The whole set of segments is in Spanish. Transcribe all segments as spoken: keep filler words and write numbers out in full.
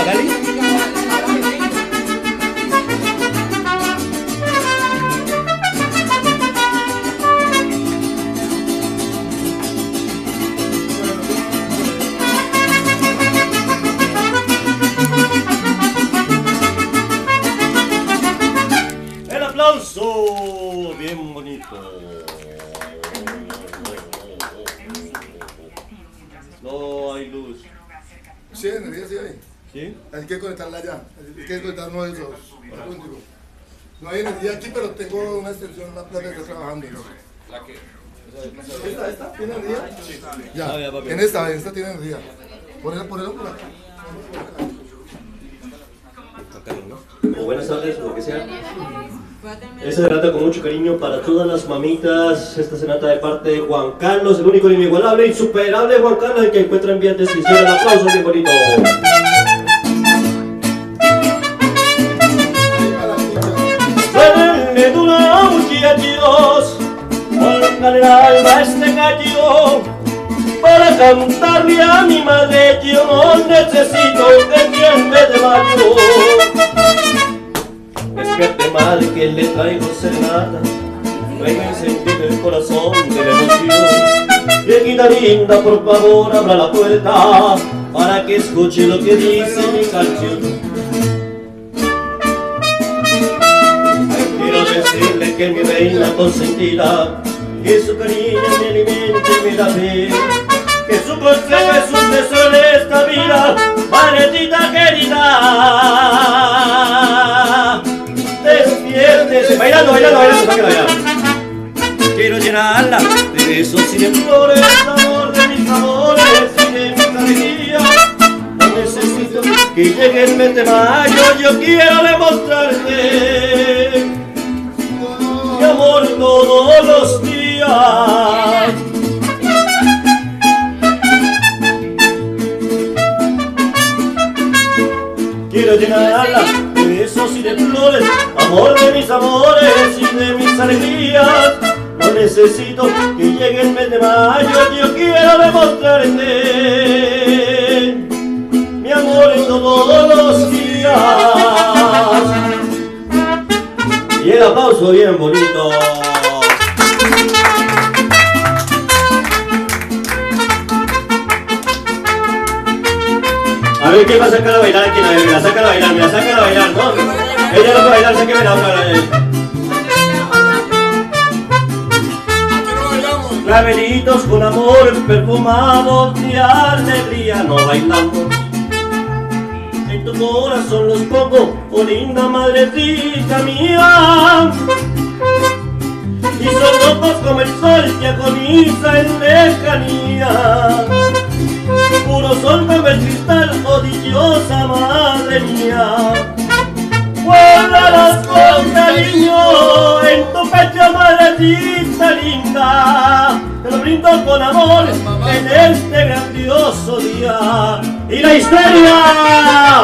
Magali. El aplauso, bien bonito. No hay luz. Sí, energía sí hay. ¿Sí? Hay que conectarla ya. Hay que conectar uno de esos. No hay energía aquí, pero tengo una extensión, una plata que está trabajando. ¿La qué? ¿Esta, esta? ¿Tiene energía? Sí. Ya. Ah, ya, papi. En esta, en esta tiene energía. Ponelo, ponelo por acá. O buenas tardes, lo que sea. Esta serenata con mucho cariño para todas las mamitas. Esta serenata de parte de Juan Carlos, el único, inigualable, insuperable Juan Carlos, el que encuentra en vías de extinción. El aplauso bien bonito. Suénenle duro, muchachos, pongan el alma este gallo para cantarle a mi madre. Yo no necesito que quien me de baño. Despierte madre que le traigo serenata, traigo encendido el corazón de la emoción. Viejita linda, por favor abra la puerta para que escuche lo que dice mi canción. Quiero decirle que mi reina consentida, que su cariño me alimenta y me da fe, que su consejo es un tesoro de esta vida, madrecita querida. Despiértese, bailando, bailando, bailando, sáquela bailar. Quiero llenarla de besos y de flores, amor de mis amores y de mi alegría. No necesito que llegue el mes de mayo, yo quiero demostrarte mi amor todos los días. Quiero llenarla de besos y de flores, amor de mis amores y de mis alegrías. No necesito que llegue el mes de mayo, yo quiero demostrarte mi amor en todos los días. Y el aplauso bien bonito. A ver, ¿quién va a sacar a bailar? ¿Quién? A ver, la saca a bailar, me la saca a bailar, ¿no? Ella no puede bailar, sáqueme la otra. Clavelitos con amor perfumados de alegría, no bailamos. En tu corazón los pongo, oh linda madrecita mía. Y son ojos como el sol que agoniza en lejanía. Puro sol como el cristal, oh dichosa madre mía. Guárdalas con cariño en tu pecho, madrecita linda. Te lo brindo con amor en este grandioso día. ¡Y la histeria!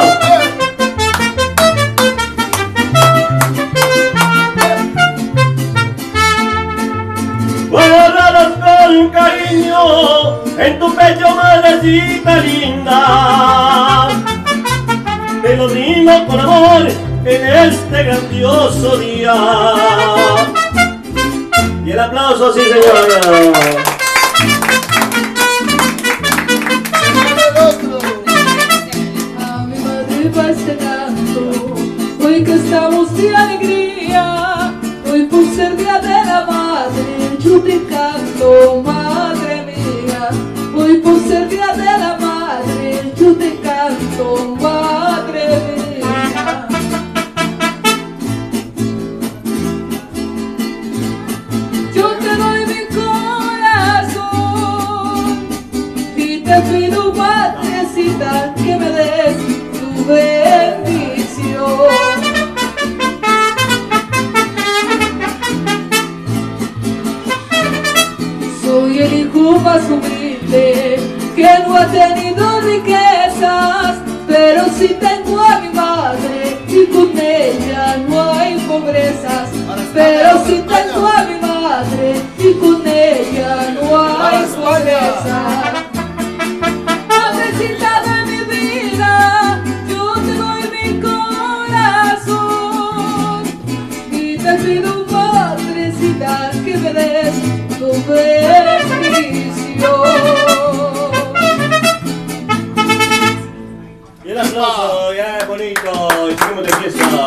Guárdalas con cariño en tu pecho, madrecita linda. Te lo brindo con amor en este grandioso día. Y el aplauso, sí señora. A mi madre va este canto, hoy que estamos de alegría, hoy por ser día de la madre, yo te canto, madre mía. Hoy por ser día de la madre, yo te canto, madre mía. Yo te doy mi corazón y te pido, madrecita, que me des tu bendición. Soy el hijo más humilde que no ha tenido riquezas, pero sí tengo a mi madre y con ella no hay pobrezas. Pero sí tengo a mi madre y con ella no hay pobrezas. Madrecita de mi vida, yo aplauso, ya, bonito, y seguimos de fiesta.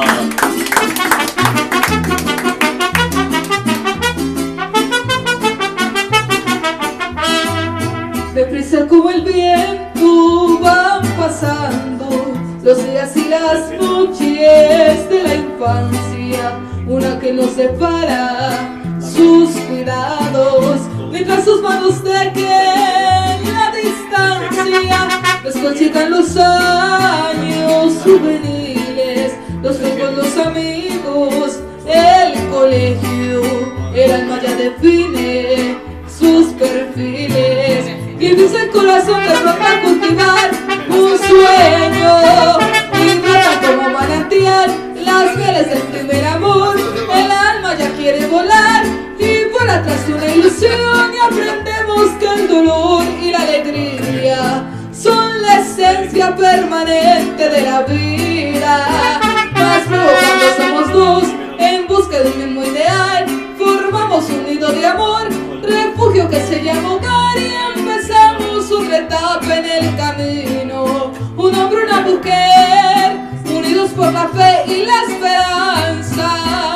Deprisa como el viento van pasando los días y las noches de la infancia, una que nos separa sus cuidados, mientras sus manos dejen la distancia. Después llegan los años juveniles, los juegos, los amigos, el colegio, el alma ya define sus perfiles y dice el corazón de brota cultivar un sueño y brota como manantial las mieles del primer amor. El alma ya quiere volar y vuela tras una ilusión, y aprendemos que el dolor y la alegría son la esencia permanente de la vida. Más luego cuando somos dos en busca de un mismo ideal, formamos un nido de amor, refugio que se llama hogar, y empezamos otra etapa en el camino. Un hombre, una mujer, unidos por la fe y la esperanza.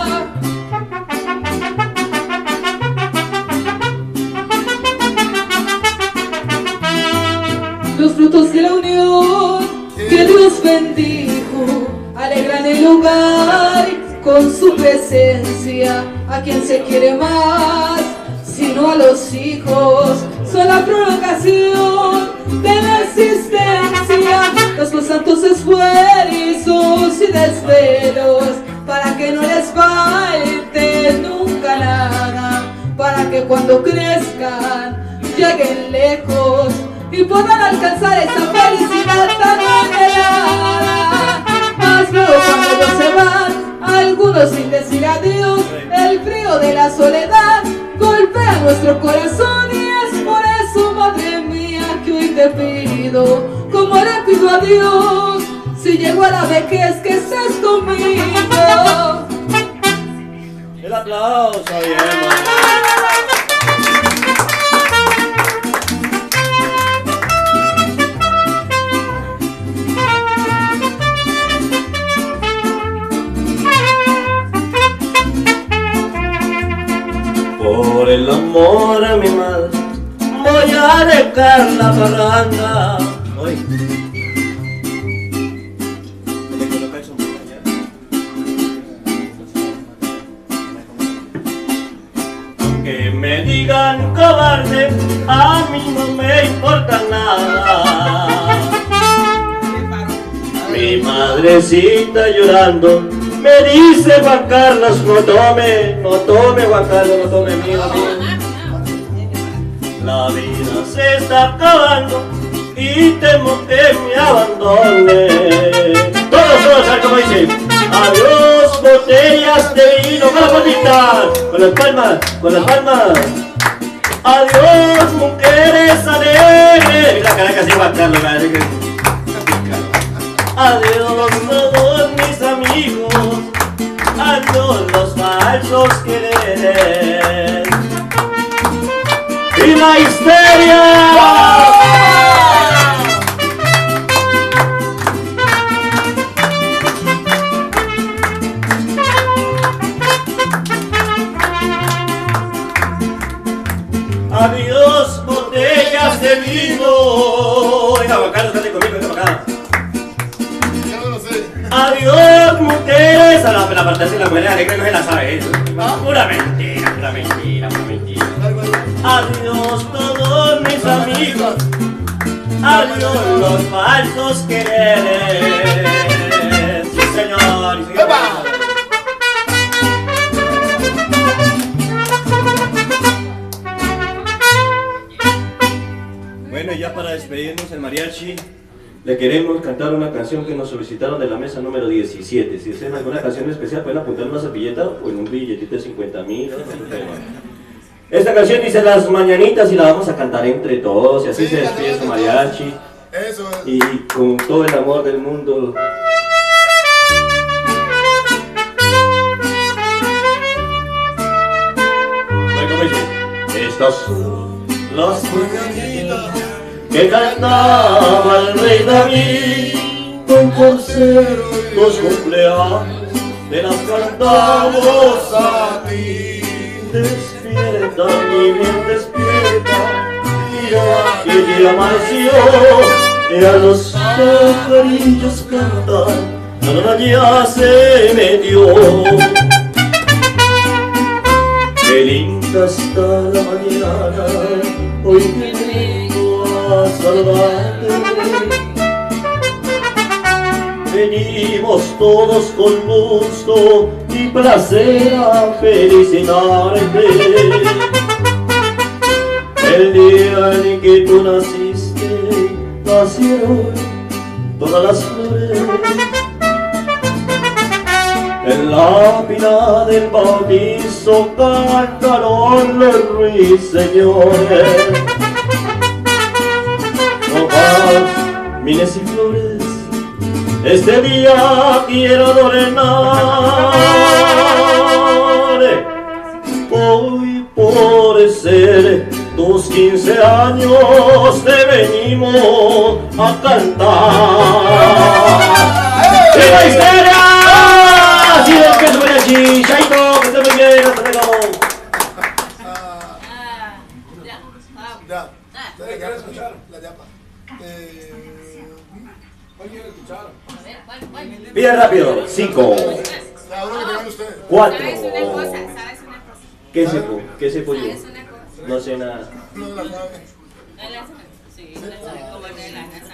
Los frutos de la unión que Dios bendijo alegran el hogar con su presencia. A quien se quiere más, sino a los hijos, son la prolongación de la existencia. Los constantes esfuerzos y desvelos para que no les falte nunca nada, para que cuando crezcan lleguen lejos y puedan alcanzar esa felicidad tan anhelada. Más luego cuando ellos se van, algunos sin decir adiós, el frío de la soledad golpea nuestro corazón, y es por eso, madre mía, que hoy te pido, como le pido a Dios, si llego a la vejez, que estés conmigo. El aplauso, bien. Por el amor a mi madre voy a dejar la parranda. Hoy. Aunque me digan cobarde, a mí no me importa nada. Mi madrecita llorando me dice: Juan Carlos, no tome, no tome, Juan Carlos, no tome, mío, mío. La vida se está acabando y temo que me abandone. Todos, todos, a ver cómo dice. Adiós, botellas de vino, con las palmitas, con las palmas, con las palmas. Adiós, mujeres alegres. Mira, caraca, sí, Juan Carlos, caraca. Adiós todos mis amigos, adiós los falsos quereres y la histeria. Adiós botellas de vino. Venga, Juan Carlos, cante conmigo, venga para acá. Adiós mujeres, a la, la parte de la mujer alegre no se la sabe eso. Pura mentira, pura mentira, pura mentira. Adiós todos mis amigos, adiós los falsos quereres. Sí señor, sí señor. Bueno, ya para despedirnos el mariachi, le queremos cantar una canción que nos solicitaron de la mesa número diecisiete. Si desean alguna canción especial, pueden apuntar en una servilleta o en un billetito de cincuenta mil. Esta canción dice Las Mañanitas y la vamos a cantar entre todos. Y así sí, se despide su mariachi. Eso es. Y con todo el amor del mundo. Bueno, dice, estas son las mañanitas que cantaba el rey David. por ser los cumpleaños, te las cantamos a ti. Despierta, mi bien, despierta, mira que ya amaneció, y a los pajarillos cantan, la luna ya se metió. Qué linda está la mañana, hoy que vengo a saludarte. Venimos todos con gusto y placer a felicitarte. El día en que tú naciste, nacieron todas las flores. En la pila del bautizo cantaron los ruiseñores. Hojas, miles y flores, este día quiero adornar. Hoy por ser tus quince años te venimos a cantar. ¡Viva Histeria! Así es que suena así, Chaito, que esté muy bien, hasta luego. Ya, ustedes quieren escuchar la llama. ¿Cuál quiere escuchar? Bien rápido, cinco, cuatro. ¿Sabes una cosa? ¿Sabes una cosa? ¿Qué sepo? ¿Qué sepo yo? ¿Sabes una cosa? No sé nada. No la sabe. ¿No la sabes? Sí, la sabes como de la NASA.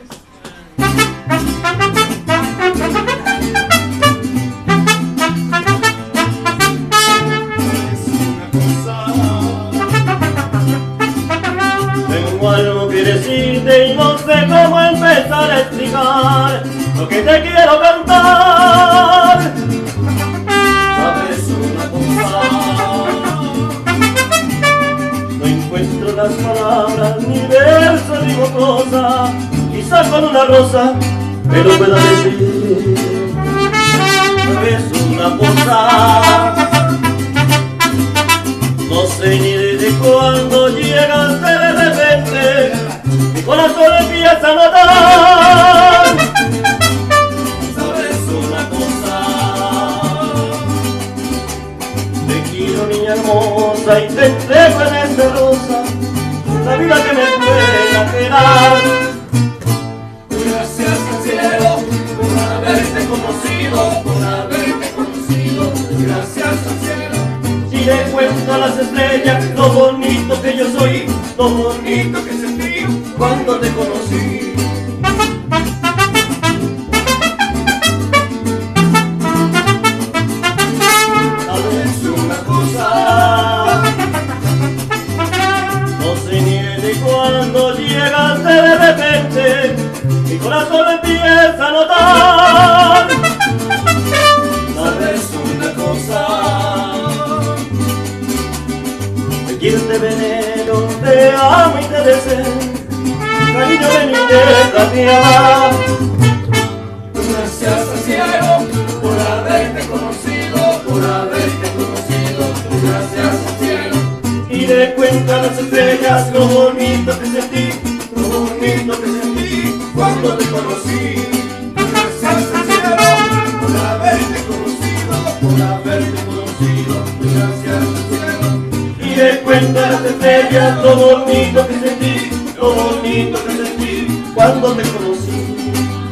Tengo algo que decirte y no sé cómo empezar a explicar lo que te quiero cantar. ¿Sabes una cosa? No encuentro las palabras, ni verso ni prosa, quizá con una rosa, pero puedo decir. ¿Sabes una cosa? No sé ni desde cuándo llegaste de repente, mi corazón empieza a notar. ¿Sabes una cosa? Te quiero, niña hermosa, y te entrego en esta rosa la vida que me pueda quedar. Gracias al cielo por haberte conocido, por haberte conocido. Gracias al cielo. Y le cuento a las estrellas lo bonito que yo soy, lo bonito que sentí cuando te conocí. ¿Sabes una cosa? No sé ni de cuándo llegaste de repente, mi corazón empieza a notar. ¿Sabes una cosa? Quiero este veneno, te amo y te deseo, cariño ven y déjate amar. Gracias al cielo por haberte conocido, por haberte conocido. Gracias al cielo. Y le cuento a las estrellas lo bonito que sentí, lo bonito que sentí cuando te conocí. Gracias al cielo por haberte conocido, por haberte conocido. Gracias al cielo. Y le cuento a las estrellas lo bonito que sentí, lo bonito que sentí cuando te conocí.